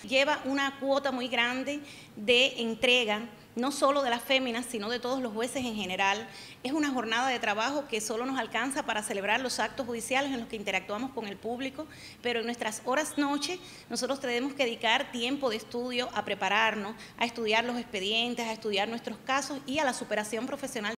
lleva una cuota muy grande de entrega, no solo de las féminas, sino de todos los jueces en general. Es una jornada de trabajo que solo nos alcanza para celebrar los actos judiciales en los que interactuamos con el público, pero en nuestras horas noche nosotros tenemos que dedicar tiempo de estudio a prepararnos, a estudiar los expedientes, a estudiar nuestros casos y a la superación profesional